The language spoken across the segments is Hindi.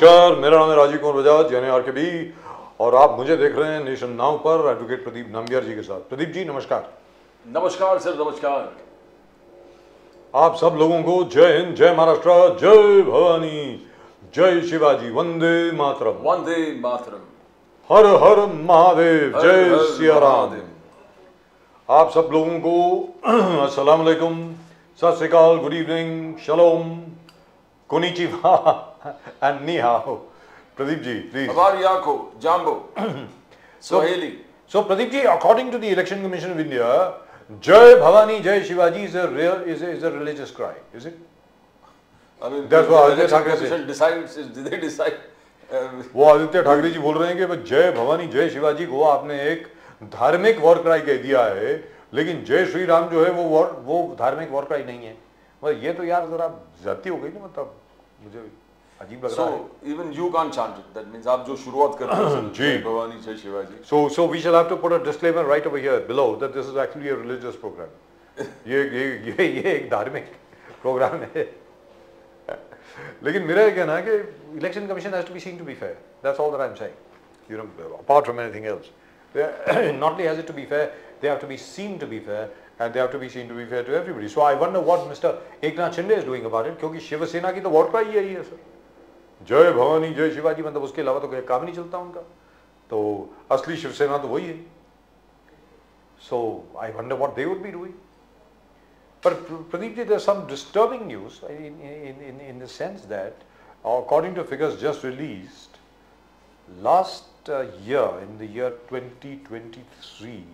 नमस्कार, मेरा नाम है राजीव कुमार बजाज यानी आरकेबी और आप मुझे देख रहे हैं नेशन नाउ पर एडवोकेट प्रदीप नाम्बियार जी के साथ। प्रदीप जी नमस्कार। नमस्कार सर, नमस्कार। आप सब लोगों को जय हिंद, जय महाराष्ट्र, जय भवानी, जय शिवाजी, वंदे मातरम। वंदे मातरम। हर हर महादेव, जय सिया राम। आप सब लोगों को अस्सलाम वालेकुम, Sat Shri Akal, good evening, shalom, कोनिचिवा and ni hao. Pradeep ji, please. Avariyako, Jambo, Swahili. So Pradeep ji, according to the Election Commission of India, Jai Bhavani, Jai Shivaji is a religious cry, is it? I mean, that's what the Election Commission decides. They decide. वो आदित्य ठाकरे जी बोल रहे हैं कि जय भवानी जय शिवाजी को आपने एक धार्मिक वॉर क्राई कह दिया है, लेकिन जय श्री राम जो है वो धार्मिक वॉर क्राई नहीं है। मतलब ये तो यार जरा ज्यादती हो गई ना, मतलब मुझे अजीब लग रहा है। So even you can't chant it. That means आप जो शुरुआत करते हैं जय भवानी जय Shivaji. So we shall have to put a disclaimer right over here below that this is actually a religious program. ये एक धार्मिक प्रोग्राम है। लेकिन मेरा ये कहना है कि election commission has to be seen to be fair. That's all that I'm saying. You know, apart from anything else, not only has it to be fair, they have to be seen to be fair, and they have to be seen to be fair to everybody. So I wonder what Mr. Eknath Shinde is doing about it, क्योंकि शिवसेना की तो वोट क्राई यही है सर, जय भवानी जय शिवाजी, मतलब उसके अलावा तो कोई काम नहीं चलता उनका, तो असली शिवसेना तो वही है। So I wonder what they would be doing. But Pradeep ji, there's some disturbing news in the sense that according to figures just released last year, in the year 2023,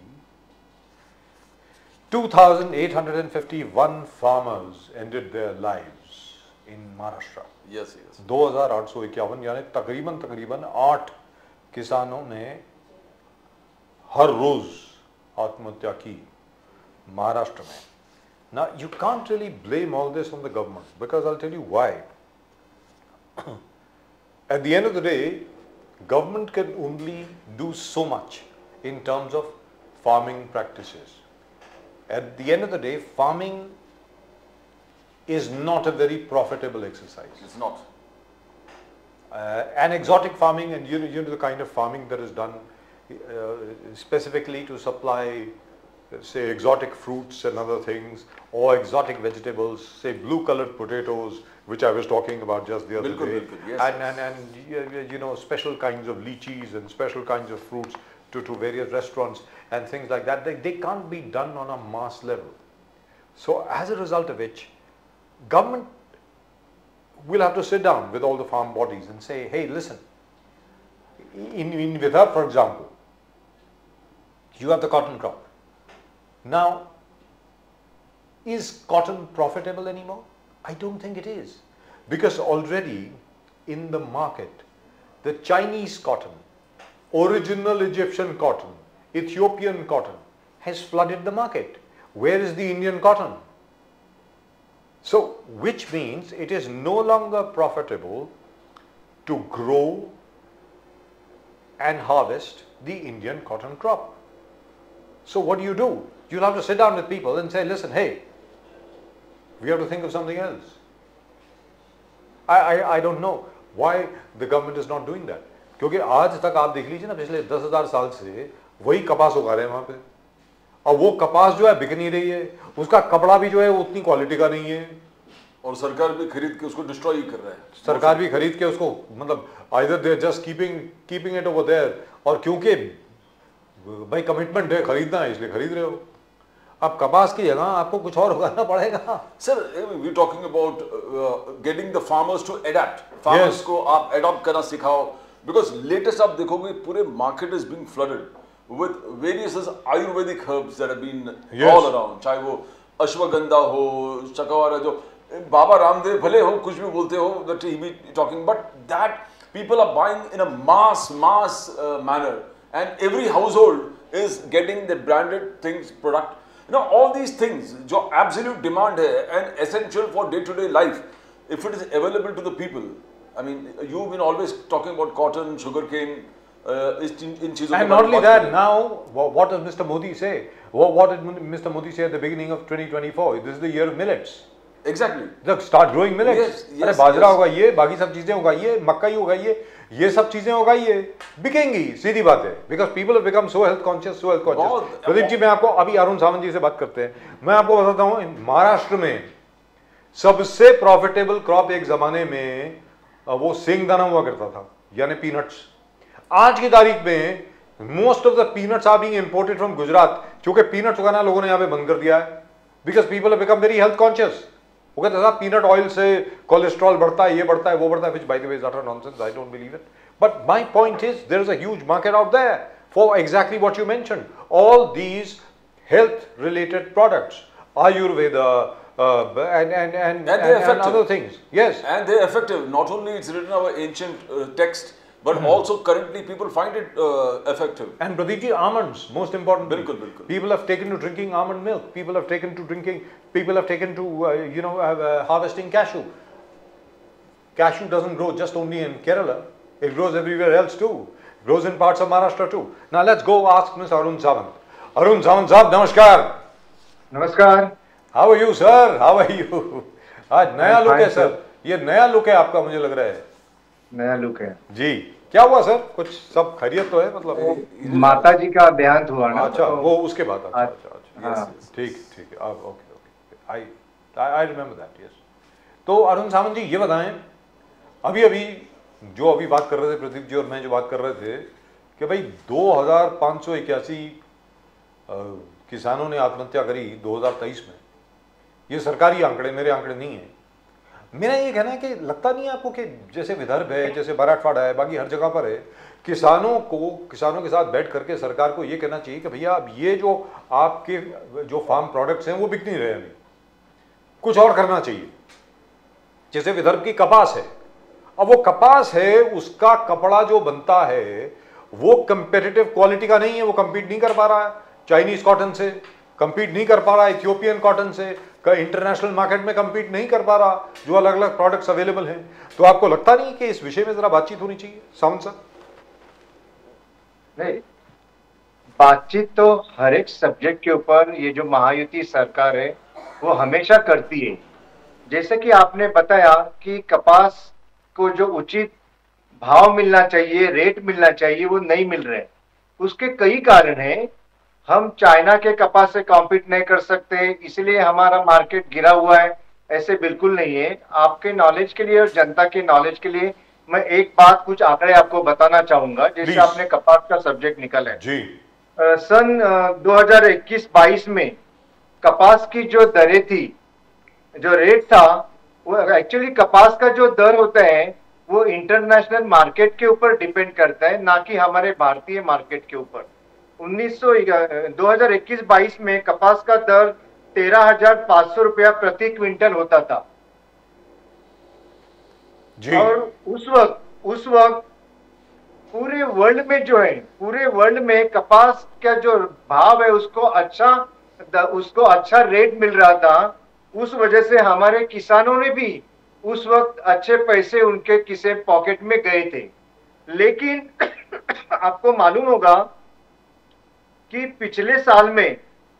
2,851 farmers ended their lives in Maharashtra. Yes, yes. 2,851 यानी तकरीबन 8 किसानों ने हर रोज आत्महत्या की महाराष्ट्र में। Now you can't really blame all this on the government, because I'll tell you why. At the end of the day, government can only do so much in terms of farming practices. At the end of the day, farming is not a very profitable exercise. It's not. An exotic farming, and you know the kind of farming that is done specifically to supply, say, exotic fruits and other things, or exotic vegetables, say blue-colored potatoes, which I was talking about just the other day, yes, and you know, special kinds of lychees and special kinds of fruits to various restaurants and things like that. They can't be done on a mass level. So as a result of which, government will have to sit down with all the farm bodies and say, hey, listen, in Vidarbha, for example, you have the cotton crop. Now, is cotton profitable anymore? I don't think it is, because already in the market, the Chinese cotton, original Egyptian cotton, Ethiopian cotton has flooded the market. Where is the Indian cotton? So, which means it is no longer profitable to grow and harvest the Indian cotton crop. So what do? You'll have to sit down with people and say, listen, hey, we have to think of something else. I don't know why the government is not doing that. क्योंकि आज तक आप देख लीजिए ना, पिछले 10,000 साल से वही कपास उगा रहे हैं वहां पे, और वो कपास जो है बिक नहीं रही है, उसका कपड़ा भी जो है वो उतनी क्वालिटी का नहीं है, और सरकार भी खरीद के उसको डिस्ट्रॉय कर रहा है। सरकार भी खरीद के उसको, मतलब either they are just keeping it over there, और क्योंकि भाई कमिटमेंट है, खरीदना है इसलिए खरीद रहे हो। अब कपास की जगह आपको कुछ और उगाना पड़ेगा। Sir, we talking about getting the farmers to adapt, farmers को आप अडॉप्ट करना सिखाओ, बिकॉज लेटेस्ट आप देखोगे पूरे market is being flooded with various Ayurvedic herbs that have been all around, चाहे वो अश्वगंधा हो, चकवारा, जो बाबा रामदेव भले हो कुछ भी बोलते हो, that he be talking, but that people are buying in a mass manner, and every household is getting the branded things product. You know, all these things जो absolute demand है and essential for day-to-day life, if it is available to the people, I mean, you've been always talking about cotton, sugarcane, in चीजों and not only that, now what does Mr. Modi say? What did Mr. Modi say at the beginning of 2024? This is the year of millets. Exactly. Look, start growing millets. Yes, yes, अरे बाजरा yes. उगाइए, बाकी सब चीजें उगाइए, मक्का उगाइए, ये सब चीजें उगाइए, बिकेंगी, सीधी बात है. Because people have become so health conscious, so health conscious. Pradeep ji, मैं आपको अभी अरुण सावंत जी से बात करते हैं. मैं आपको बताता हूँ, महाराष्ट्र में सबसे प्रॉफिटेबल क्रॉप एक जमाने में वो सिंगदाना हुआ करता था, यानी पीनट्स. आज की तारीख में most of the peanuts are being imported from Gujarat, क्योंकि पीनट्स उगाना लोगों ने यहाँ पे बंद कर दिया है. Because people have become very health conscious. वो कहते हैं पीनट ऑयल से कोलेस्ट्रॉल बढ़ता है, ये बढ़ता है, वो बढ़ता है, which by the way is utter nonsense. I don't believe it. But my point is there is a huge market out there for exactly what you mentioned. All these health related products, Ayurveda, and other things. Yes. And they're effective. Not only it's written in our ancient text, but also currently people find it effective. And Pradeep ji, almonds, most important. Bilkul, bilkul. People have taken to drinking almond milk. People have taken to harvesting cashew. Cashew doesn't grow just only in Kerala. It grows everywhere else too. It grows in parts of Maharashtra too. Now let's go ask Ms. Arun Sawant. Arun Sawant साहब, नमस्कार. नमस्कार. How are you, sir? How are you? आज नया लुक है सर. ये नया लुक है आपका, मुझे लग रहा है. नया लुक है जी. क्या हुआ सर? कुछ सब खैरियत तो है, मतलब माता जी का देहांत हुआ ना. अच्छा, वो उसके बाद. अच्छा, आज- अच्छा, अच्छा. हाँ. ठीक ठीक है. Okay. I remember that. Yes. तो अरुण सावंत जी, ये बताएं, अभी जो अभी बात कर रहे थे प्रदीप जी और मैं, जो बात कर रहे थे कि भाई 2581 किसानों ने आत्महत्या करी 2023 में. ये सरकारी आंकड़े, मेरे आंकड़े नहीं है. मेरा ये कहना है कि लगता नहीं है आपको कि जैसे विदर्भ है, जैसे मराठवाड़ा है, बाकी हर जगह पर है, किसानों के साथ बैठ करके सरकार को ये कहना चाहिए कि भैया अब ये जो आपके जो फार्म प्रोडक्ट्स हैं वो बिक नहीं रहे, अभी कुछ और करना चाहिए. जैसे विदर्भ की कपास है, अब वो कपास है, उसका कपड़ा जो बनता है वो कंपेटिटिव क्वालिटी का नहीं है, वो कंपीट नहीं कर पा रहा है चाइनीज कॉटन से, कंपीट नहीं कर पा रहा है इथियोपियन कॉटन से, इंटरनेशनल मार्केट में कंपीट नहीं कर पा रहा, जो अलग अलग प्रोडक्ट्स अवेलेबल हैं. तो आपको लगता नहीं कि इस विषय में जरा बातचीत होनी चाहिए सावंत सर? नहीं, बातचीत तो हर एक सब्जेक्ट के ऊपर ये जो महायुति सरकार है वो हमेशा करती है. जैसे कि आपने बताया कि कपास को जो उचित भाव मिलना चाहिए, रेट मिलना चाहिए, वो नहीं मिल रहे. उसके कई कारण हैं. हम चाइना के कपास से कॉम्पीट नहीं कर सकते, इसलिए हमारा मार्केट गिरा हुआ है, ऐसे बिल्कुल नहीं है. आपके नॉलेज के लिए और जनता के नॉलेज के लिए मैं एक बात, कुछ आंकड़े आपको बताना चाहूंगा. जैसे Please. आपने कपास का सब्जेक्ट निकाला है जी. सन 2021-22 में कपास की जो दरें थी, जो रेट था, वो एक्चुअली कपास का जो दर होता है वो इंटरनेशनल मार्केट के ऊपर डिपेंड करता है, ना कि हमारे भारतीय मार्केट के ऊपर. 2021-22 में कपास का दर 13,500 रुपया प्रति क्विंटल होता था. जी. और उस वक्त पूरे वर्ल्ड में जो है, पूरे वर्ल्ड में कपास का जो भाव है उसको अच्छा रेट मिल रहा था. उस वजह से हमारे किसानों ने भी उस वक्त अच्छे पैसे उनके किसी पॉकेट में गए थे. लेकिन आपको मालूम होगा कि पिछले साल में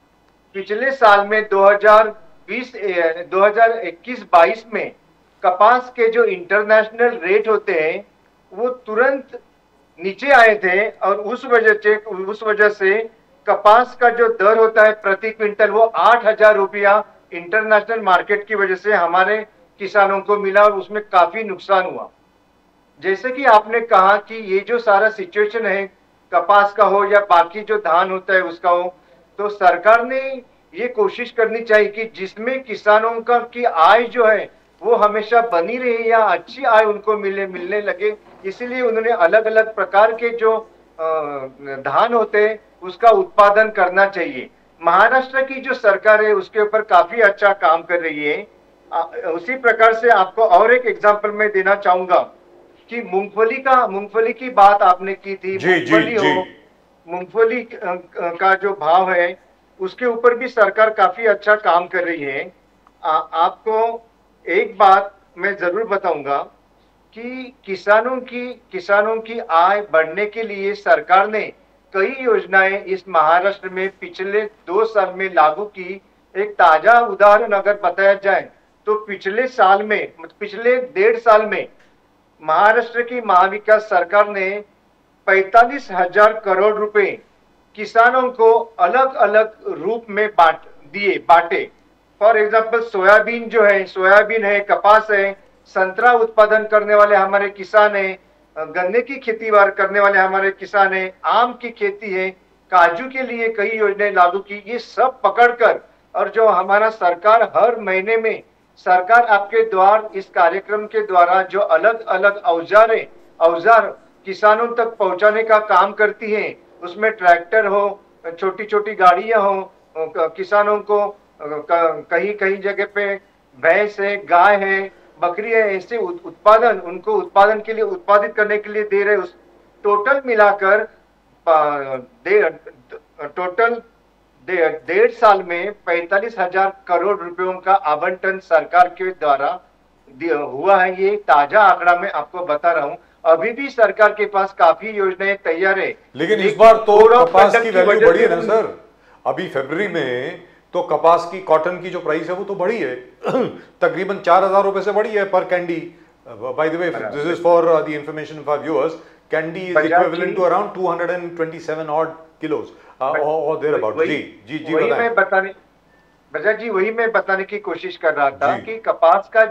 2021-22 में कपास के जो इंटरनेशनल रेट होते हैं वो तुरंत नीचे आए थे, और उस वजह से कपास का जो दर होता है प्रति क्विंटल वो 8,000 रुपया इंटरनेशनल मार्केट की वजह से हमारे किसानों को मिला, और उसमें काफी नुकसान हुआ. जैसे कि आपने कहा कि ये जो सारा सिचुएशन है, कपास का हो या बाकी जो धान होता है उसका हो, तो सरकार ने ये कोशिश करनी चाहिए कि जिसमें किसानों का की आय जो है वो हमेशा बनी रहे या अच्छी आय उनको मिलने लगे. इसीलिए उन्होंने अलग अलग प्रकार के जो धान होते हैं उसका उत्पादन करना चाहिए. महाराष्ट्र की जो सरकार है उसके ऊपर काफी अच्छा काम कर रही है. उसी प्रकार से आपको और एक एग्जांपल मैं देना चाहूंगा कि मूंगफली की बात आपने की थी. मूंगफली का जो भाव है उसके ऊपर भी सरकार काफी अच्छा काम कर रही है. आपको एक बात मैं जरूर बताऊंगा कि किसानों की आय बढ़ने के लिए सरकार ने कई योजनाएं इस महाराष्ट्र में पिछले 2 साल में लागू की. एक ताजा उदाहरण अगर बताया जाए तो पिछले 1.5 साल में महाराष्ट्र की महाविकास सरकार ने 45,000 करोड़ रुपए किसानों को अलग अलग रूप में बांटे। फॉर एग्जाम्पल सोयाबीन है, कपास है, संतरा उत्पादन करने वाले हमारे किसान हैं, गन्ने की खेती करने वाले हमारे किसान हैं, आम की खेती है, काजू के लिए कई योजनाएं लागू की। ये सब पकड़कर और जो हमारा सरकार हर महीने में सरकार आपके द्वार इस कार्यक्रम के द्वारा जो अलग अलग औजार किसानों तक पहुंचाने का काम करती है, उसमें ट्रैक्टर हो, छोटी छोटी गाड़ियां हो, किसानों को कहीं कहीं जगह पे भैंस है, गाय है, बकरी है, ऐसे उनको उत्पादन के लिए उत्पादित करने के लिए दे रहे। उस टोटल मिलाकर टोटल 1.5 साल में 45,000 करोड़ रुपयों का आवंटन सरकार के द्वारा हुआ है। ये ताजा आंकड़ा मैं आपको बता रहा हूँ। अभी भी सरकार के पास काफी योजनाएं तैयार है, लेकिन इस बार तो कपास की वैल्यू बढ़ी है ना सर। अभी फरवरी में तो कपास की, कॉटन की जो प्राइस है वो तो बढ़ी है तकरीबन 4,000 रुपए से बढ़ी है पर candy. By the way, this is for the information for viewers, candy is equivalent to around 227 odd kilos और देयर अबाउट। जी वही मैं बताने, बजाज जी, वही मैं बताने की कोशिश कर रहा था कि कपास का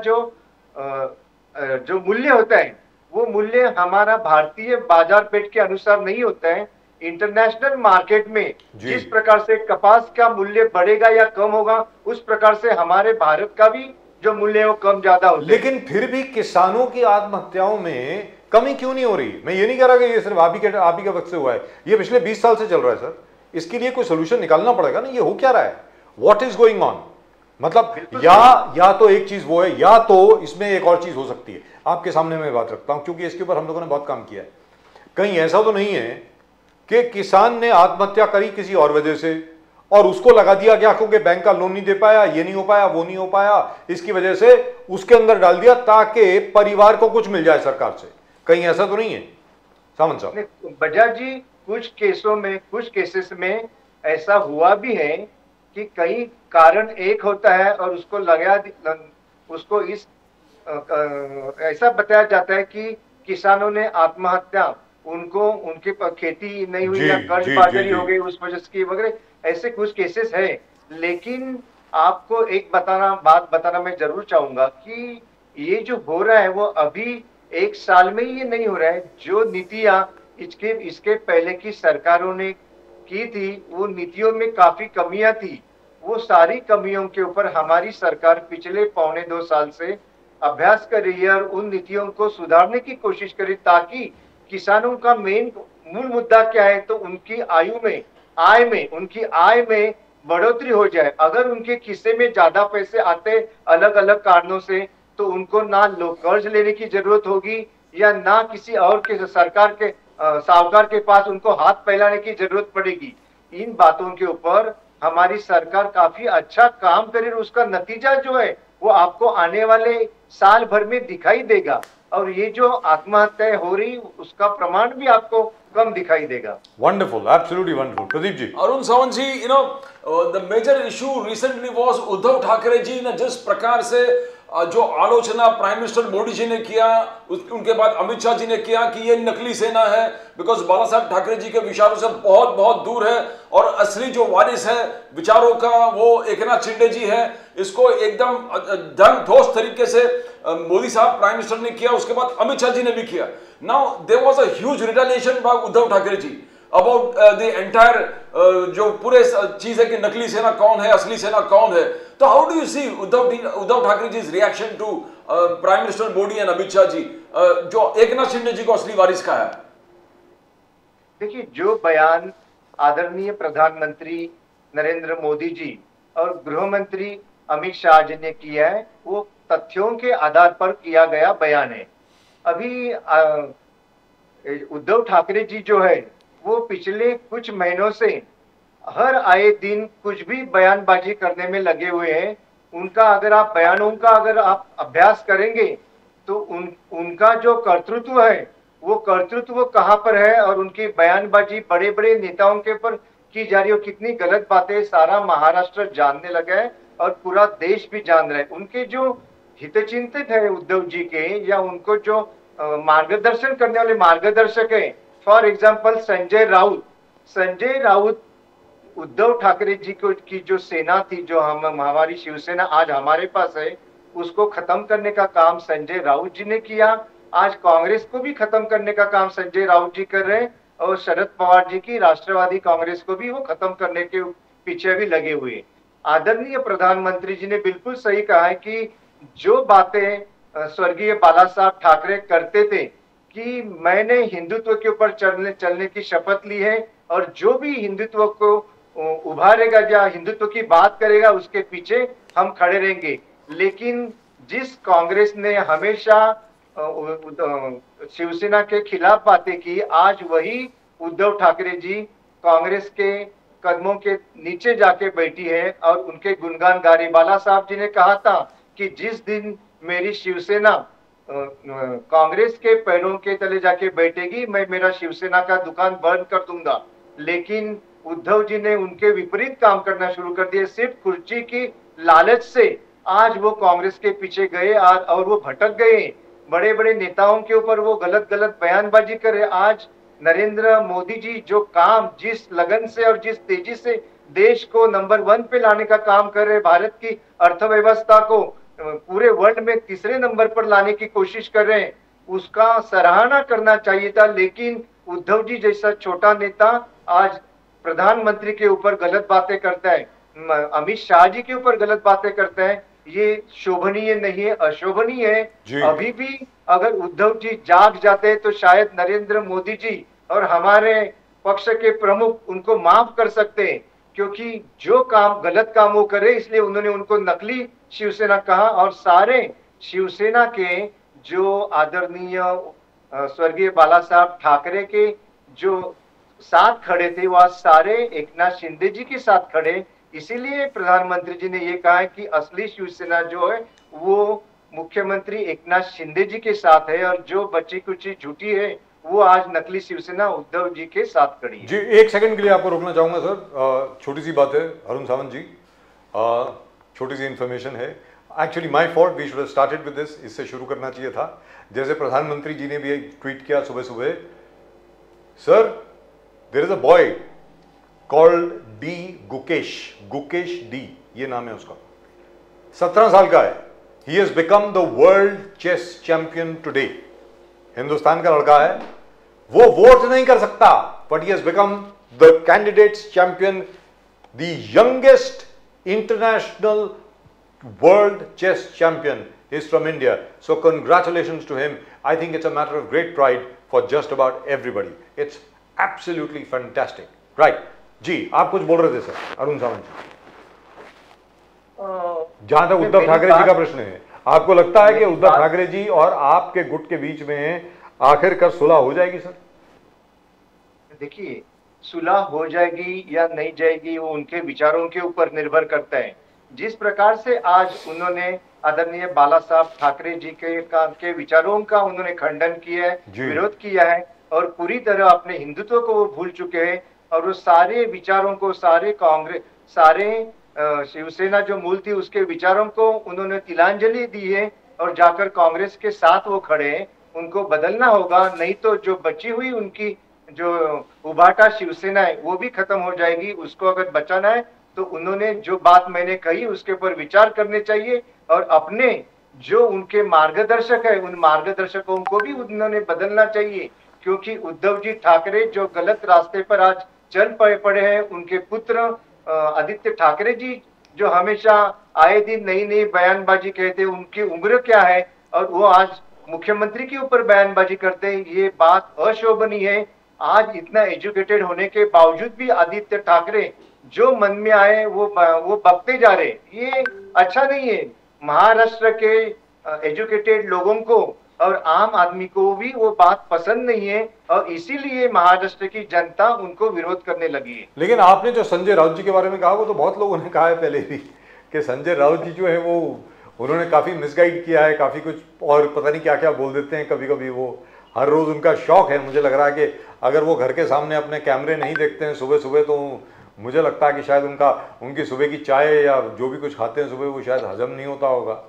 जो मूल्य होता है वो मूल्य हमारा भारतीय बाजार पेट के अनुसार नहीं होता है। इंटरनेशनल मार्केट में जिस प्रकार से कपास का मूल्य बढ़ेगा या कम होगा, उस प्रकार से हमारे भारत का भी जो मूल्य है वो कम ज्यादा होता है। लेकिन फिर भी किसानों की आत्महत्याओं में कमी क्यों नहीं हो रही? मैं ये नहीं कह रहा कि ये सिर्फ आप ही के वक्त से हुआ है, ये पिछले 20 साल से चल रहा है सर। इसके लिए कोई सोल्यूशन निकालना पड़ेगा ना। ये हो क्या रहा है? What is going on? मतलब या तो एक चीज वो है, या तो इसमें एक और चीज हो सकती है। आपके सामने मैं बात रखता हूं क्योंकि इसके ऊपर हम लोगों ने बहुत काम किया है। कहीं ऐसा तो नहीं है कि किसान ने आत्महत्या करी किसी और वजह से और उसको लगा दिया गया क्योंकि बैंक का लोन नहीं दे पाया, ये नहीं हो पाया, वो नहीं हो पाया, इसकी वजह से उसके अंदर डाल दिया ताकि परिवार को कुछ मिल जाए सरकार से? कहीं ऐसा तो नहीं है सामंत साहब? बजाज जी, कुछ केसेस में ऐसा हुआ भी है कि कई कारण एक होता है और उसको ऐसा बताया जाता है कि किसानों ने आत्महत्या, उनकी खेती नहीं हुई या कर्ज बाजारी हो गई उस वजह से वगैरह, ऐसे कुछ केसेस है। लेकिन आपको एक बात बताना मैं जरूर चाहूंगा कि ये जो हो रहा है वो अभी 1 साल में ये नहीं हो रहा है। जो नीतियां इसके पहले की सरकारों ने की थी, वो नीतियों में काफी कमियां थी। वो सारी कमियों के ऊपर हमारी सरकार पिछले 1.25 साल से अभ्यास कर रही है और उन नीतियों को सुधारने की कोशिश करी ताकि किसानों का मूल मुद्दा क्या है, तो उनकी उनकी आय में बढ़ोतरी हो जाए। अगर उनके खिस्से में ज्यादा पैसे आते अलग अलग कारणों से, तो उनको ना कर्ज लेने की जरूरत होगी या ना किसी और के साहूकार के पास उनको हाथ फैलाने की जरूरत पड़ेगी। इन बातों के ऊपर हमारी सरकार काफी अच्छा काम करे, उसका नतीजा जो है वो आपको आने वाले साल भर में दिखाई देगा और ये जो आत्महत्याएं हो रही उसका प्रमाण भी आपको कम दिखाई देगा। Wonderful, absolutely wonderful. Pradeep ji. Arun Sawant ji, the major issue recently was Uddhav Thackeray ji ने जिस प्रकार से जो आलोचना प्राइम मिनिस्टर मोदी जी ने किया, उनके बाद अमित शाह जी ने किया कि ये नकली सेना है, बिकॉज बाला साहब ठाकरे जी के विचारों से बहुत बहुत दूर है और असली जो वारिस है विचारों का वो एकनाथ शिंदे जी है। इसको एकदम धन ठोस तरीके से मोदी साहब प्राइम मिनिस्टर ने किया, उसके बाद अमित शाह जी ने भी किया। Now there was a huge retaliation by Uddhav Thackeray ji about the entire जो पूरे चीज है कि नकली सेना कौन है, असली सेना कौन है। तो how do you see Uddhav Thackeray ji reaction to prime minister Modi and Amit Shah ji, जो एकनाथ शिंदे जी को असली वारिस का है? देखिए, जो बयान आदरणीय प्रधानमंत्री नरेंद्र मोदी जी और गृह मंत्री अमित शाह जी ने किया है, वो तथ्यों के आधार पर किया गया बयान है। अभी उद्धव ठाकरे जी जो है वो पिछले कुछ महीनों से हर आए दिन कुछ भी बयानबाजी करने में लगे हुए हैं। बयानों का अगर आप अभ्यास करेंगे तो उनका जो कर्तृत्व है वो कर्तृत्व कहाँ पर है और उनकी बयानबाजी बड़े बड़े नेताओं के ऊपर की जा रही है, कितनी गलत बातें सारा महाराष्ट्र जानने लगा है और पूरा देश भी जान रहा है। उनके जो हितचिंतित है उद्धव जी के, या उनको जो मार्गदर्शन करने वाले मार्गदर्शक है, फॉर एग्जाम्पल संजय राउत उद्धव ठाकरे जी को की जो सेना थी, जो हमारी शिवसेना आज हमारे पास है, उसको खत्म करने का काम संजय राउत जी ने किया। आज कांग्रेस को भी खत्म करने का काम संजय राउत जी कर रहे हैं, और शरद पवार जी की राष्ट्रवादी कांग्रेस को भी वो खत्म करने के पीछे भी लगे हुए। आदरणीय प्रधानमंत्री जी ने बिल्कुल सही कहा है कि जो बातें स्वर्गीय बाला साहब ठाकरे करते थे कि मैंने हिंदुत्व के ऊपर चलने की शपथ ली है, और जो भी हिंदुत्व को उभारेगा या हिंदुत्व की बात करेगा उसके पीछे हम खड़े रहेंगे। लेकिन जिस कांग्रेस ने हमेशा शिवसेना के खिलाफ बातें की, आज वही उद्धव ठाकरे जी कांग्रेस के कदमों के नीचे जाके बैठी है और उनके गुणगान गा रही। बाला साहब जी ने कहा था कि जिस दिन मेरी शिवसेना कांग्रेस के पैरों के तले जाके बैठेगी, मैं मेरा शिवसेना का दुकान बंद कर दूंगा। लेकिन उद्धव जी ने उनके विपरीत काम करना शुरू कर दिया। सिर्फ कुर्सी की लालच से आज वो कांग्रेस के पीछे गए और वो भटक गए। बड़े बड़े नेताओं के ऊपर वो गलत बयानबाजी करे। आज नरेंद्र मोदी जी जो काम जिस लगन से और जिस तेजी से देश को नंबर 1 पे लाने का काम कर रहे, भारत की अर्थव्यवस्था को पूरे वर्ल्ड में तीसरे नंबर पर लाने की कोशिश कर रहे हैं, उसका सराहना करना चाहिए था। लेकिन उद्धव जी जैसा छोटा नेता आज प्रधानमंत्री के ऊपर गलत बातें करता है, अमित शाह जी के ऊपर गलत बातें करता है, ये शोभनीय नहीं है, अशोभनीय है। अभी भी अगर उद्धव जी जाग जाते तो शायद नरेंद्र मोदी जी और हमारे पक्ष के प्रमुख उनको माफ कर सकते हैं, क्योंकि जो काम गलत काम वो करे इसलिए उन्होंने उनको नकली शिवसेना कहा। और सारे शिवसेना के जो आदरणीय स्वर्गीय बाला साहब ठाकरे के जो साथ खड़े थे, वह सारे एकनाथ शिंदे जी के साथ खड़े। इसीलिए प्रधानमंत्री जी ने ये कहा है कि असली शिवसेना जो है वो मुख्यमंत्री एकनाथ शिंदे जी के साथ है, और जो बची कुची झूठी है वो आज नकली शिवसेना उद्धव जी के साथ खड़ी है। जी, एक सेकंड के लिए आपको रोकना चाहूंगा सर। छोटी सी बात है अरुण सावंत जी, छोटी सी इंफॉर्मेशन है। Actually my fault, we should have started with this. इससे शुरू करना चाहिए था। जैसे प्रधानमंत्री जी ने भी एक ट्वीट किया सुबह सुबह, sir there is a boy called D Gukesh D, ये नाम है उसका, 17 साल का है। He has become the world chess champion today. Hindustan का लड़का है, वो वोट नहीं कर सकता, but he has become the candidates champion, the youngest international world chess champion is from India. So congratulations to him. I think it's a matter of great pride for just about everybody. It's absolutely fantastic. Right. जी, आप कुछ बोल रहे थे सर, अरुण सावंत जी। जहां तक उद्धव ठाकरे जी का प्रश्न है, आपको लगता है कि उद्धव ठाकरे जी और आपके गुट के बीच में आखिरकार सुलह हो जाएगी सर? देखिए, सुलह हो जाएगी या नहीं जाएगी वो उनके विचारों के ऊपर निर्भर करता है। जिस प्रकार से आज उन्होंने आदरणीय बाला साहब ठाकरे जी के विचारों का उन्होंने खंडन किया है, विरोध किया है, और पूरी तरह अपने हिंदुत्व को वो भूल चुके हैं, और वो सारे विचारों को, सारे शिवसेना जो मूल थी उसके विचारों को उन्होंने तिलांजलि दी है, और जाकर कांग्रेस के साथ वो खड़े हैं। उनको बदलना होगा, नहीं तो जो बची हुई उनकी जो उभाटा शिवसेना है वो भी खत्म हो जाएगी। उसको अगर बचाना है तो उन्होंने जो बात मैंने कही उसके ऊपर विचार करने चाहिए, और अपने जो उनके मार्गदर्शक है उन मार्गदर्शकों को भी उन्होंने बदलना चाहिए। क्योंकि उद्धव जी ठाकरे जो गलत रास्ते पर आज चल पड़े हैं, उनके पुत्र आदित्य ठाकरे जी जो हमेशा आए दिन नई नई बयानबाजी कहते हैं, उनकी उम्र क्या है और वो आज मुख्यमंत्री के ऊपर बयानबाजी करते हैं, ये बात अशोभनीय है। आज इतना एजुकेटेड होने के बावजूद भी आदित्य ठाकरे जो मन में आए वो बकते जा रहे, ये अच्छा नहीं है। महाराष्ट्र के एजुकेटेड लोगों को और आम आदमी को भी वो बात पसंद नहीं है, और इसीलिए महाराष्ट्र की जनता उनको विरोध करने लगी है। लेकिन आपने जो संजय राउत जी के बारे में कहा, वो तो बहुत लोगों ने कहा है पहले भी कि संजय राउत जी जो है वो उन्होंने काफी मिसगाइड किया है, काफी कुछ और पता नहीं क्या क्या बोल देते हैं कभी कभी। वो हर रोज उनका शौक है, मुझे लग रहा है कि अगर वो घर के सामने अपने कैमरे नहीं देखते हैं सुबह सुबह तो मुझे लगता है कि शायद उनकी सुबह की चाय या जो भी कुछ खाते हैं सुबह वो शायद हजम नहीं होता होगा।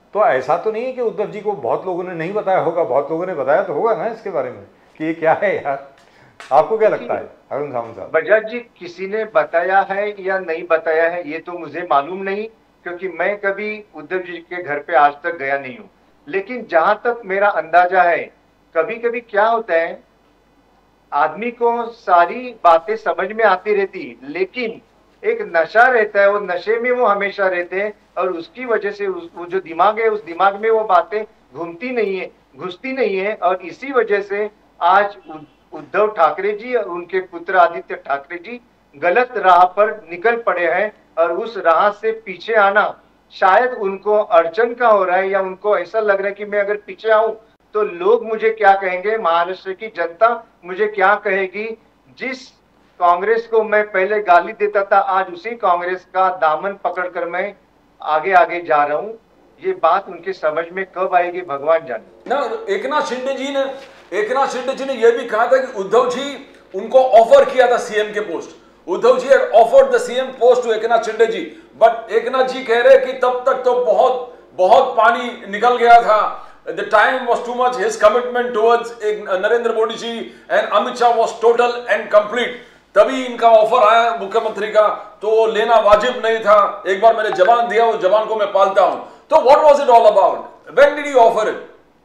तो ऐसा तो नहीं है कि उद्धव जी को बहुत लोगों ने नहीं बताया होगा, बहुत लोगों ने बताया तो होगा ना इसके बारे में कि ये क्या है यार। आपको क्या लगता है अरुण सावंत साहब? बजाज जी, किसी ने बताया है या नहीं बताया है ये तो मुझे मालूम नहीं, क्योंकि मैं कभी उद्धव जी के घर पे आज तक गया नहीं हूँ। लेकिन जहां तक मेरा अंदाजा है, कभी कभी क्या होता है, आदमी को सारी बातें समझ में आती रहती, लेकिन एक नशा रहता है, वो नशे में वो हमेशा रहते हैं और उसकी वजह से वो जो दिमाग है उस दिमाग में वो बातें घूमती नहीं है, घुसती नहीं है। और इसी वजह से आज उद्धव ठाकरे जी और उनके पुत्र आदित्य ठाकरे जी गलत राह पर निकल पड़े हैं और उस राह से पीछे आना शायद उनको अड़चन का हो रहा है, या उनको ऐसा लग रहा है कि मैं अगर पीछे आऊं तो लोग मुझे क्या कहेंगे, महाराष्ट्र की जनता मुझे क्या कहेगी। जिस कांग्रेस को मैं पहले गाली देता था, आज उसी कांग्रेस का दामन पकड़कर मैं आगे आगे जा रहा हूं। ये बात उनके समझ में कब आएगी भगवान जाने। ना, एकनाथ शिंदे जी ने यह भी कहा था कि उद्धव जी उनको ऑफर किया था सीएम के post. Uddhav ji had offered the CM post to Eknath Shinde ji, but Eknath ji कह रहे कि तब तक तो बहुत पानी निकल गया था। The time was too much. His commitment towards Narendra Modi ji and Amit Shah was total and complete. तभी इनका ऑफर आया मुख्यमंत्री का, तो लेना वाजिब नहीं था। एक बार मैंने जबान दिया, उस जबान को मैं पालता हूं। तो what was it all about? When did he offer it?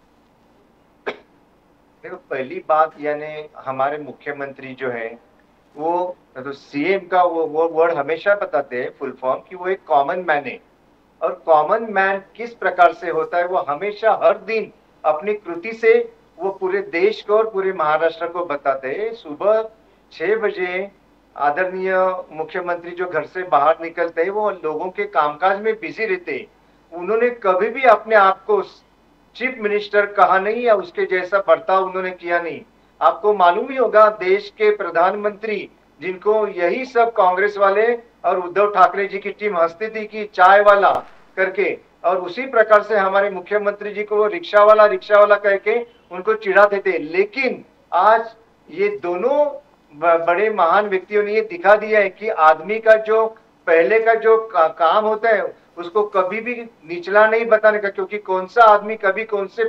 देखो, पहली बात यानी हमारे मुख्यमंत्री जो है वो तो सीएम का वो वर्ड हमेशा बताते हैं फुल फॉर्म कि वो एक कॉमन मैन है। और कॉमन मैन किस प्रकार से होता है, वो हमेशा हर दिन अपनी कृति से वो पूरे देश को और पूरे महाराष्ट्र को बताते हैं। सुबह 6 बजे आदरणीय मुख्यमंत्री जो घर से बाहर निकलते हैं, वो लोगों के कामकाज में बिजी रहते हैं। उन्होंने कभी भी अपने आप को चीफ मिनिस्टर कहा नहीं या उसके जैसा बर्ताव उन्होंने किया नहीं। आपको मालूम ही होगा, देश के प्रधानमंत्री जिनको यही सब कांग्रेस वाले और उद्धव ठाकरे जी की टीम हंसती थी कि चाय वाला करके, और उसी प्रकार से हमारे मुख्यमंत्री जी को वो रिक्शा वाला कह के उनको चिढ़ाते थे। लेकिन आज ये दोनों बड़े महान व्यक्तियों ने ये दिखा दिया है कि आदमी का जो पहले का जो काम होता है उसको कभी भी निचला नहीं बताने का, क्योंकि कौन सा आदमी कभी कौन से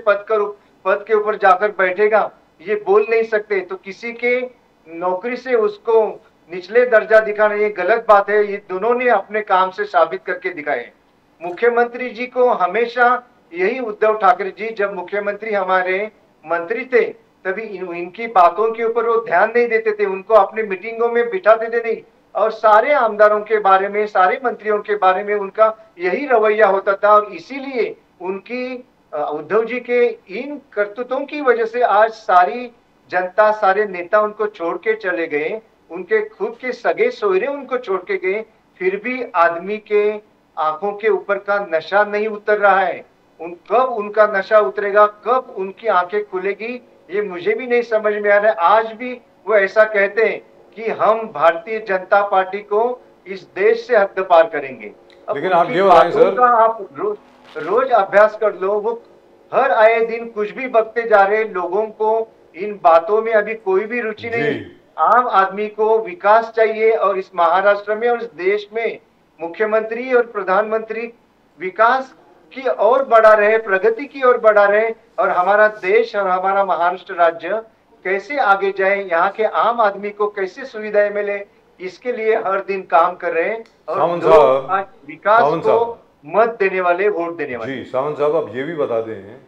पद के ऊपर जाकर बैठेगा ये बोल नहीं सकते। तो किसी के नौकरी से उसको निचले दर्जा दिखाना ये गलत बात है। ये दोनों ने अपने काम से साबित करके दिखाए। मुख्यमंत्री जी को हमेशा यही उद्धव ठाकरे जी जब मुख्यमंत्री हमारे मंत्री थे तभी इनकी बातों के ऊपर वो ध्यान नहीं देते थे, उनको अपने मीटिंगों में बिठाते थे नहीं, और सारे आमदारों के बारे में, सारे मंत्रियों के बारे में उनका यही रवैया होता था। और इसीलिए उनकी उद्धव जी के इन करतूतों की वजह से आज सारी जनता, सारे नेता उनको छोड़ के चले गए, उनके खुद के सगे सोहरे उनको छोड़ के गए, फिर भी आदमी के आंखों के ऊपर का नशा नहीं उतर रहा है। कब उनका नशा उतरेगा, कब उनकी आंखें खुलेगी, ये मुझे भी नहीं समझ में आ रहा है। आज भी वो ऐसा कहते हैं कि हम भारतीय जनता पार्टी को इस देश से हद पार करेंगे। लेकिन आप ये बताएं सर, आप रोज अभ्यास कर लो, वो हर आए दिन कुछ भी बकते जा रहे। लोगों को इन बातों में अभी कोई भी रुचि नहीं। आम आदमी को विकास चाहिए, और इस महाराष्ट्र में और इस देश में मुख्यमंत्री और प्रधानमंत्री विकास की ओर बढ़ा रहे, प्रगति की ओर बढ़ा रहे, और हमारा देश और हमारा महाराष्ट्र राज्य कैसे आगे जाए, यहाँ के आम आदमी को कैसे सुविधाएं मिले, इसके लिए हर दिन काम कर रहे हैं। और लोग आज विकास को मत देने वाले, वोट देने वाले। जी सावंत साहब, आप ये भी बता दें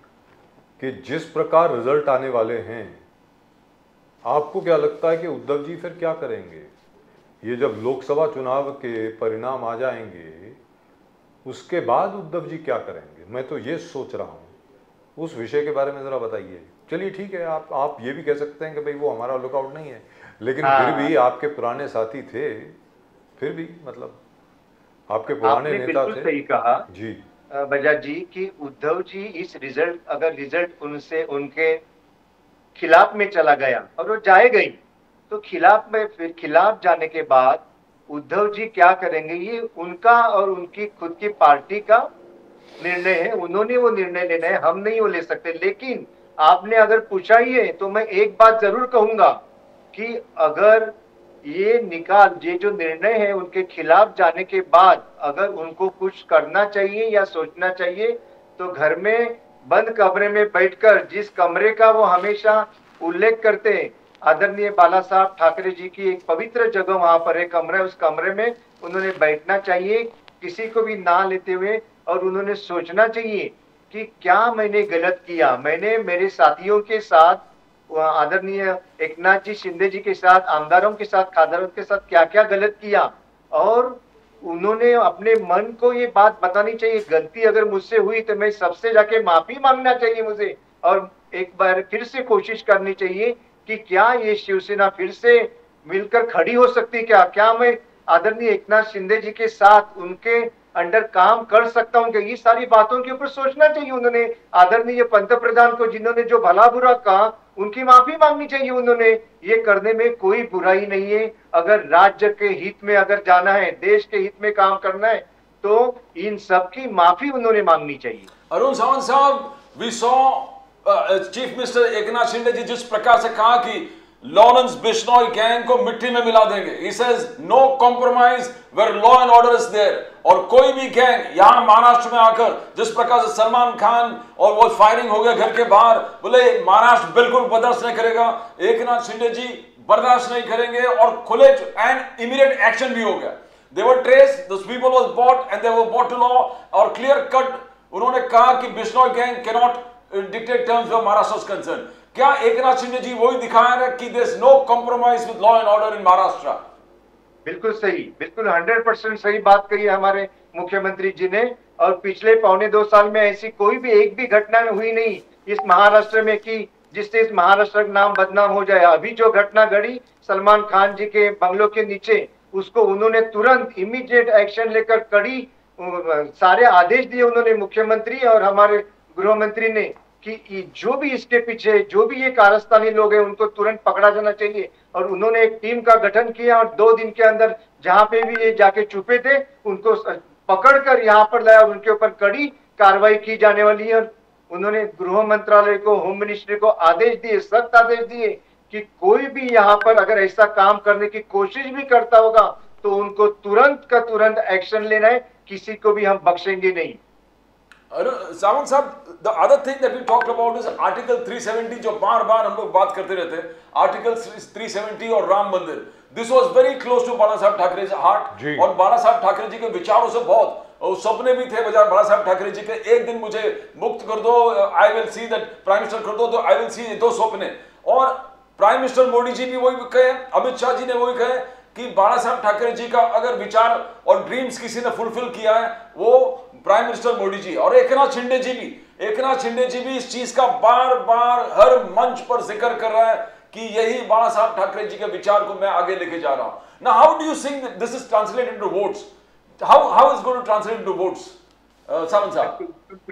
कि जिस प्रकार रिजल्ट आने वाले हैं, आपको क्या लगता है कि उद्धव जी फिर क्या करेंगे? ये जब लोकसभा चुनाव के परिणाम आ जाएंगे उसके बाद उद्धव जी क्या करेंगे? मैं तो ये सोच रहा हूँ, उस विषय के बारे में जरा बताइए। चलिए ठीक है, आप ये भी कह सकते हैं कि भाई वो हमारा लुकआउट नहीं है, लेकिन फिर भी आपके पुराने साथी थे, फिर भी मतलब आपके पुराने नेता थे। सही कहा जी बजाज जी कि उद्धव जी इस अगर रिजल्ट उनसे उनके खिलाफ में चला गया और वो जाए गई, तो खिलाफ जाने के बाद उद्धव जी क्या करेंगे ये उनका और उनकी खुद की पार्टी का निर्णय है। उन्होंने वो निर्णय लेना है, हम नहीं वो ले सकते। लेकिन आपने अगर पूछा ही है तो मैं एक बात जरूर कहूंगा कि अगर ये जो निर्णय है उनके खिलाफ जाने के बाद अगर उनको कुछ करना चाहिए या सोचना चाहिए, तो घर में बंद कमरे में बैठकर, जिस कमरे का वो हमेशा उल्लेख करते हैं, आदरणीय बाला साहब ठाकरे जी की एक पवित्र जगह वहां पर एक कमरा है, उस कमरे में उन्होंने बैठना चाहिए, किसी को भी ना लेते हुए, और उन्होंने सोचना चाहिए कि क्या मैंने गलत किया। मैंने मेरे साथियों के साथ, आदरणीय एकनाथ जी शिंदे जी के साथ, आमदारों के साथ, खासदारों के साथ क्या क्या गलत किया, और उन्होंने अपने मन को ये बात बतानी चाहिए। गलती अगर मुझसे हुई तो मैं सबसे जाके माफी मांगना चाहिए मुझे, और एक बार फिर से कोशिश करनी चाहिए कि क्या ये शिवसेना फिर से मिलकर खड़ी हो सकती, क्या मैं आदरणीय एकनाथ शिंदे जी के साथ उनके अंडर काम कर सकता हूं। ये सारी बातों के ऊपर सोचना चाहिए उन्होंने। आदरणीय पंतप्रधान को जिन्होंने जो भला बुरा कहा, उनकी माफी मांगनी चाहिए उन्होंने। ये करने में कोई बुराई नहीं है। अगर राज्य के हित में अगर जाना है, देश के हित में काम करना है, तो इन सब की माफी उन्होंने मांगनी चाहिए। अरुण सावंत साहब, we saw chief minister Eknath Shinde ji जिस प्रकार से कहा कि लॉरेंस बिश्नोई गैंग को मिट्टी में मिला देंगे। He says no compromise where law and order is there। और कोई भी गैंग यहां महाराष्ट्र में आकर जिस प्रकार से सलमान खान और वो फायरिंग हो गया घर के बाहर, बोले महाराष्ट्र बिल्कुल बर्दाश्त नहीं करेगा। एकनाथ शिंदे जी बर्दाश्त नहीं करेंगे और खुले एंड इमीडिएट एक्शन भी हो गया। They were traced, those people was brought and they were brought to law। और क्लियर कट उन्होंने कहा कि Bishnoi gang cannot dictate terms where Maharashtra is concerned। क्या एकनाथ शिंदे जी वही दिखाया है कि there is no compromise with law and order in Maharashtra? बिल्कुल सही, बिल्कुल 100% सही बात कही है हमारे मुख्यमंत्री जी ने। और पिछले 1.25 साल में ऐसी कोई भी एक भी घटना हुई नहीं इस महाराष्ट्र में कि जिससे इस महाराष्ट्र का नाम बदनाम हो जाए। अभी जो घटना घड़ी सलमान खान जी के बंगलों के नीचे, उसको उन्होंने तुरंत इमीडिएट एक्शन लेकर कड़ी सारे आदेश दिए उन्होंने, मुख्यमंत्री और हमारे गृह मंत्री ने, कि जो भी इसके पीछे जो भी ये कारस्तानी लोग हैं उनको तुरंत पकड़ा जाना चाहिए। और उन्होंने एक टीम का गठन किया और 2 दिन के अंदर जहां पे भी ये जाके छुपे थे उनको पकड़कर यहाँ पर लाया और उनके ऊपर कड़ी कार्रवाई की जाने वाली है। उन्होंने गृह मंत्रालय को, होम मिनिस्ट्री को आदेश दिए, सख्त आदेश दिए कि कोई भी यहाँ पर अगर ऐसा काम करने की कोशिश भी करता होगा तो उनको तुरंत का तुरंत एक्शन लेना है, किसी को भी हम बख्शेंगे नहीं। सावंत साहब, the other thing that we talked about is Article 370 जो बार बार हम लोग बात करते रहते हैं, Article 370 और राम मंदिर। This was very close to बाला साहब ठाकरे जी हार्ट, और बाला साहब ठाकरे जी के विचारों से बहुत सपने भी थे बाला साहब ठाकरे जी के, एक दिन मुझे मुक्त कर दो, I will see that prime minister कर दो, तो आई विल सी, 2 सपने। और प्राइम मिनिस्टर मोदी जी भी वही कहे, अमित शाह जी ने वही कहे कि बाला साहब ठाकरे जी का अगर विचार और ड्रीम्स किसी ने फुलफिल किया है वो प्राइम मिनिस्टर मोदी जी। और एकनाथ शिंदे जी भी इस चीज का बार बार हर मंच पर जिक्र कर रहा है कि यही बाला साहब ठाकरे जी के विचार को मैं आगे लेके जा रहा हूं। Now how do you think this is translated into votes? How is going to translate into votes? Sawant साहब।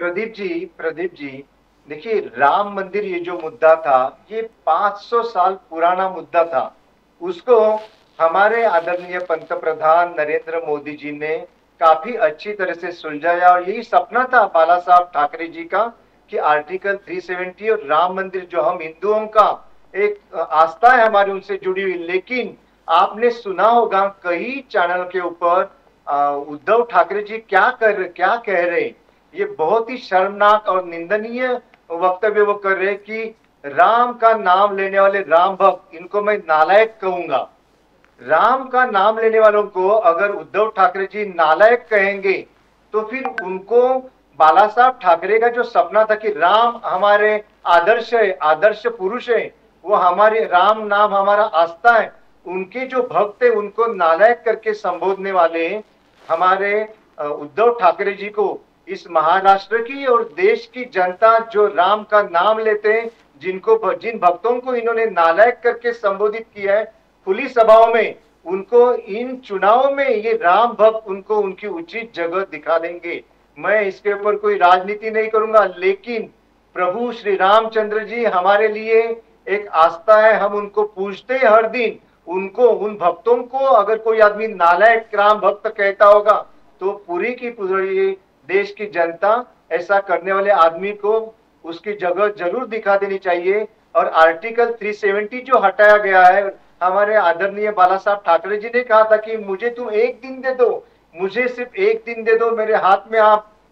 प्रदीप जी देखिए, राम मंदिर ये जो मुद्दा था ये 500 साल पुराना मुद्दा था। उसको हमारे आदरणीय पंतप्रधान नरेंद्र मोदी जी ने काफी अच्छी तरह से सुलझाया, और यही सपना था बाला साहब ठाकरे जी का कि आर्टिकल 370 और राम मंदिर जो हम हिंदुओं का एक आस्था है हमारी उनसे जुड़ी हुई। लेकिन आपने सुना होगा कई चैनल के ऊपर उद्धव ठाकरे जी क्या कह रहे, ये बहुत ही शर्मनाक और निंदनीय वक्तव्य वो कर रहे कि राम का नाम लेने वाले राम भक्त, इनको मैं नालायक कहूंगा। राम का नाम लेने वालों को अगर उद्धव ठाकरे जी नालायक कहेंगे तो फिर उनको बाला साहब ठाकरे का जो सपना था कि राम हमारे आदर्श है, आदर्श पुरुष है, वो हमारे राम नाम हमारा आस्था है, उनके जो भक्त है उनको नालायक करके संबोधने वाले हमारे उद्धव ठाकरे जी को इस महाराष्ट्र की और देश की जनता जो राम का नाम लेते हैं, जिन भक्तों को इन्होंने नालायक करके संबोधित किया है खुली सभाओं में, उनको इन चुनावों में ये राम भक्त उनको उनकी उचित जगह दिखा देंगे। मैं इसके ऊपर कोई राजनीति नहीं करूंगा, लेकिन प्रभु श्री रामचंद्र जी हमारे लिए एक आस्था है, हम उनको पूजते हैं हर दिन। उनको, उन भक्तों को अगर कोई आदमी नालायक राम भक्त कहता होगा तो पूरी की पूरी देश की जनता ऐसा करने वाले आदमी को उसकी जगह जरूर दिखा देनी चाहिए। और आर्टिकल 370 जो हटाया गया है, हमारे आदरणीय बाला साहब ठाकरे जी ने कहा था कि मुझे तुम एक दिन दे दो, मुझे सिर्फ एक दिन दे दो, मेरे हाथ में आप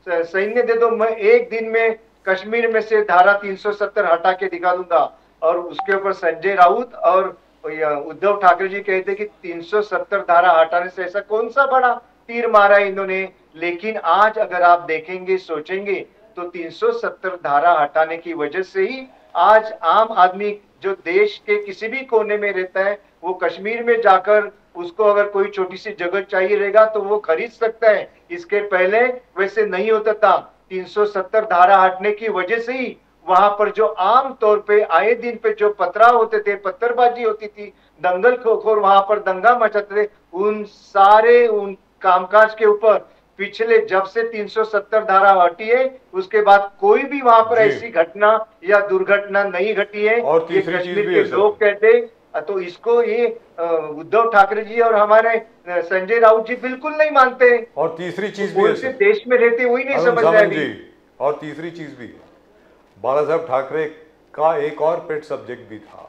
सैन्य दे दो, मैं एक दिन में कश्मीर में से धारा 370 हटा के दिखा दूंगा। और उसके ऊपर संजय राउत और उद्धव ठाकरे जी कहते कि 370 धारा हटाने से ऐसा कौन सा बड़ा तीर मारा है इन्होंने। लेकिन आज अगर आप देखेंगे, सोचेंगे, तो 370 धारा हटाने की वजह से ही आज आम आदमी जो देश के किसी भी कोने में रहता है, वो कश्मीर में जाकर उसको अगर कोई छोटी सी जगह चाहिए रहेगा तो वो खरीद सकता है। इसके पहले वैसे नहीं होता था। 370 धारा हटने की वजह से ही वहां पर जो आम तौर पे आए दिन पे जो पथराव होते थे, पत्थरबाजी होती थी, दंगल खोर वहां पर दंगा मचाते थे, उन सारे उन कामकाज के ऊपर पिछले जब से 370 धारा हटी है उसके बाद कोई भी वहां पर ऐसी घटना या दुर्घटना नहीं घटी है। और तीसरी चीज भी के लोग कहते, तो इसको ये उद्धव ठाकरे जी और हमारे संजय राउत जी बिल्कुल नहीं मानते। और तीसरी चीज भी है, देश में रहते वही नहीं समझ रहे। और तीसरी चीज भी है, बाला साहब ठाकरे का एक और पेट सब्जेक्ट भी था,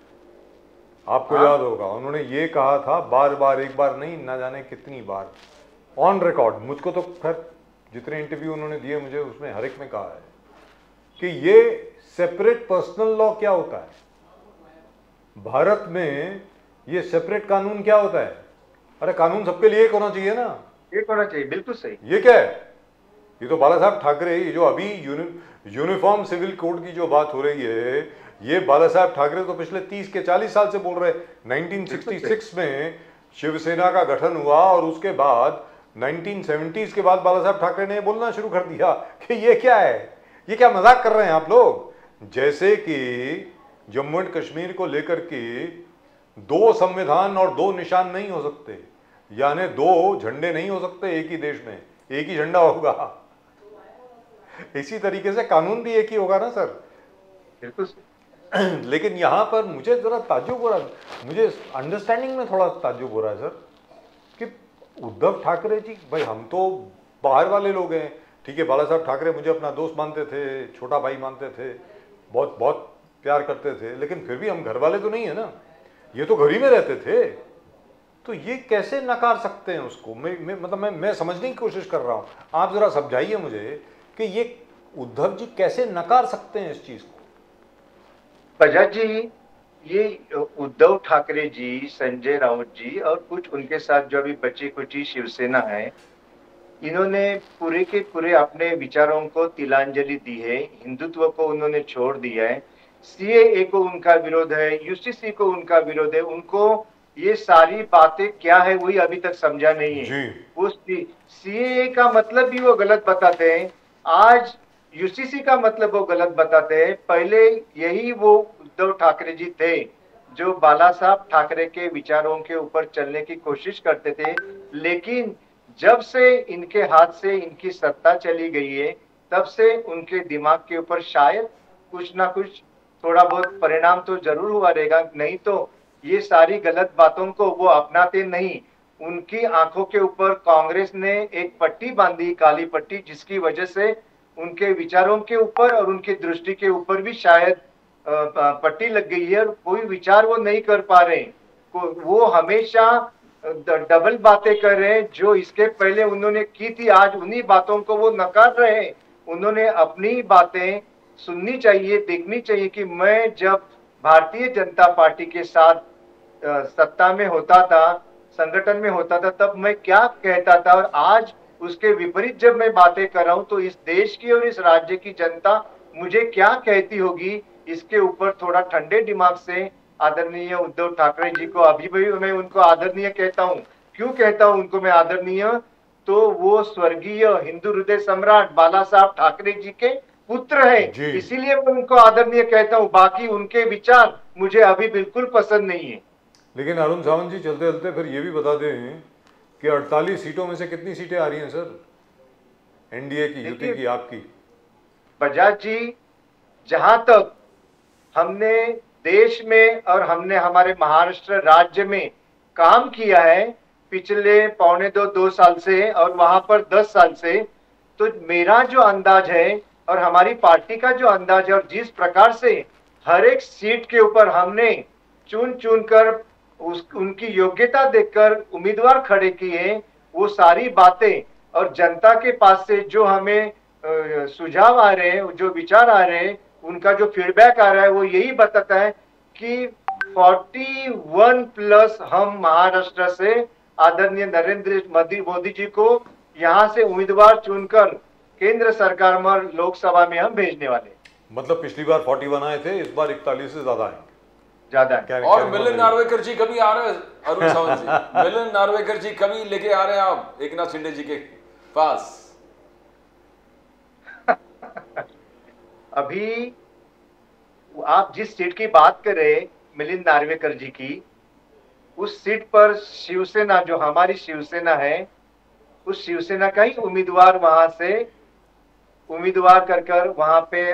आपको याद होगा। उन्होंने ये कहा था बार बार, एक बार नहीं ना जाने कितनी बार, ऑन रिकॉर्ड, मुझको तो खैर जितने इंटरव्यू उन्होंने दिए मुझे उसमें हर एक में कहा है कि ये सेपरेट पर्सनल लॉ क्या होता है, भारत में ये सेपरेट कानून क्या होता है। अरे कानून सबके लिए एक होना चाहिए ना, एक होना चाहिए, बिल्कुल सही। ये क्या है, ये तो बाला साहब ठाकरे, ये जो अभी यूनिफॉर्म सिविल कोड की जो बात हो रही है, ये बाला साहब ठाकरे तो पिछले 30 के 40 साल से बोल रहे। 1966 में शिवसेना का गठन हुआ और उसके बाद 1970s के बाद बाला साहब ठाकरे ने बोलना शुरू कर दिया कि ये क्या है, ये क्या मजाक कर रहे हैं आप लोग। जैसे कि जम्मू एंड कश्मीर को लेकर के 2 संविधान और 2 निशान नहीं हो सकते, यानी 2 झंडे नहीं हो सकते एक ही देश में, एक ही झंडा होगा। इसी तरीके से कानून भी एक ही होगा ना सर, बिल्कुल। लेकिन यहाँ पर मुझे जरा ताज्जुब हो रहा है, मुझे अंडरस्टैंडिंग में थोड़ा ताज्जुब हो रहा है सर कि उद्धव ठाकरे जी, भाई हम तो बाहर वाले लोग हैं, ठीक है, बाला साहब ठाकरे मुझे अपना दोस्त मानते थे, छोटा भाई मानते थे, बहुत बहुत प्यार करते थे, लेकिन फिर भी हम घर वाले तो नहीं है ना, ये तो घर ही में रहते थे, तो ये कैसे नकार सकते हैं उसको। मैं समझने की कोशिश कर रहा हूँ, आप जरा समझाइए मुझे कि ये उद्धव जी कैसे नकार सकते हैं इस चीज को। प्रजा जी, ये उद्धव ठाकरे जी, संजय राउत जी और कुछ उनके साथ जो अभी बची कुची शिवसेना है, इन्होंने पूरे के पूरे अपने विचारों को तिलांजलि दी है, हिंदुत्व को उन्होंने छोड़ दिया है, सीएए को उनका विरोध है, यूसीसी को उनका विरोध है, उनको ये सारी बातें क्या है वही अभी तक समझा नहीं है। वो सीएए का मतलब भी वो गलत बताते हैं, आज यूसीसी का मतलब वो गलत बताते हैं। पहले यही वो उद्धव ठाकरे जी थे जो बाला साहब ठाकरे के विचारों के ऊपर चलने की कोशिश करते थे, लेकिन जब से इनके हाथ से इनकी सत्ता चली गई है, तब से उनके दिमाग के ऊपर शायद कुछ ना कुछ थोड़ा बहुत परिणाम तो जरूर हुआ रहेगा, नहीं तो ये सारी गलत बातों को वो अपनाते नहीं। उनकी आंखों के ऊपर कांग्रेस ने एक पट्टी बांधी, काली पट्टी, जिसकी वजह से उनके विचारों के ऊपर और उनकी दृष्टि के ऊपर भी शायद पट्टी लग गई है, और कोई विचार वो नहीं कर पा रहे। वो हमेशा डबल बातें कर रहे हैं, जो इसके पहले उन्होंने की थी, आज उन्हीं बातों को वो नकार रहे हैं। उन्होंने अपनी बातें सुननी चाहिए, देखनी चाहिए कि मैं जब भारतीय जनता पार्टी के साथ सत्ता में होता था, संगठन में होता था, तब मैं क्या कहता था, और आज उसके विपरीत जब मैं बातें कर रहा हूं तो इस देश की और इस राज्य की जनता मुझे क्या कहती होगी, इसके ऊपर थोड़ा ठंडे दिमाग से आदरणीय उद्धव ठाकरे जी को अभी भी मैं उनको आदरणीय कहता हूं। क्यों कहता हूं उनको मैं आदरणीय, तो वो स्वर्गीय हिंदू हृदय सम्राट बाला साहब ठाकरे जी के पुत्र है, इसीलिए मैं उनको आदरणीय कहता हूं। बाकी उनके विचार मुझे अभी बिल्कुल पसंद नहीं है। लेकिन अरुण सावंत जी, चलते चलते फिर ये भी बता दें कि 48 सीटों में से कितनी सीटें आ रही हैं सर एनडीए की, यूपी की, आपकी? बजाज जी, जहां तक हमने देश में और हमने हमारे महाराष्ट्र राज्य में काम किया है पिछले पौने 2 साल से और वहां पर 10 साल से, तो मेरा जो अंदाज है और हमारी पार्टी का जो अंदाज है और जिस प्रकार से हर एक सीट के ऊपर हमने चुन चुन कर उनकी योग्यता देखकर उम्मीदवार खड़े किए, वो सारी बातें और जनता के पास से जो हमें सुझाव आ रहे हैं, जो विचार आ रहे हैं, उनका जो फीडबैक आ रहा है वो यही बताता है कि 41 प्लस हम महाराष्ट्र से आदरणीय नरेंद्र मोदी जी को यहाँ से उम्मीदवार चुनकर केंद्र सरकार में लोकसभा में हम भेजने वाले। मतलब पिछली बार 41 आए थे, इस बार 41 से ज्यादा आएंगे, ज्यादा है। और मिलिंद नार्वेकर जी कभी आ रहे हैं अरुण सावंत जी? मिलिंद नार्वेकर जी कभी लेके आ रहे हैं आप एकनाथ शिंदे जी के पास? अभी आप जिस सीट की बात कर रहे हैं मिलिंद नार्वेकर जी की, उस सीट पर शिवसेना, जो हमारी शिवसेना है, उस शिवसेना का ही उम्मीदवार वहां से उम्मीदवार कर वहां पे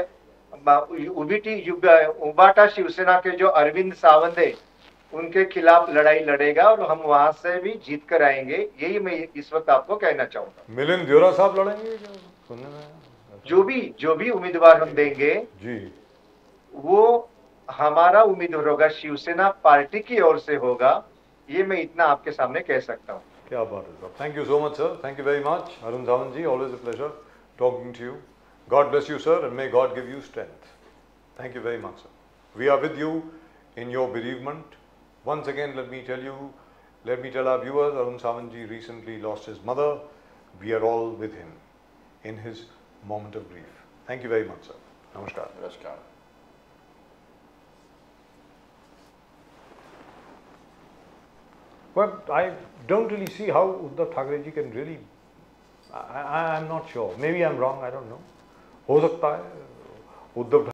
उबाटा शिवसेना के जो अरविंद सावंत है उनके खिलाफ लड़ाई लड़ेगा और हम वहां से भी जीत कर आएंगे। यही मैं इस वक्त आपको कहना चाहूंगा। मिलिंद देवरा साहब लड़ेंगे सुनने में? जो भी उम्मीदवार हम देंगे जी, वो हमारा उम्मीदवार होगा, शिवसेना पार्टी की ओर से होगा। ये मैं इतना आपके सामने कह सकता हूँ। क्या बात है साहब। Thank you so much sir, thank you very much Arun Sawant ji, always a pleasure talking to you. God bless you sir, and may God give you strength. Thank you very much sir. We are with you in your bereavement. Once again let me tell our viewers, Arun Sawant ji recently lost his mother. We are all with him in his moment of grief. Thank you very much sir. Namaskar. नमस्कार। But I don't really see how Uddhav Thackeray ji can really, I am not sure. Maybe I am wrong, I don't know. हो सकता है उद्धव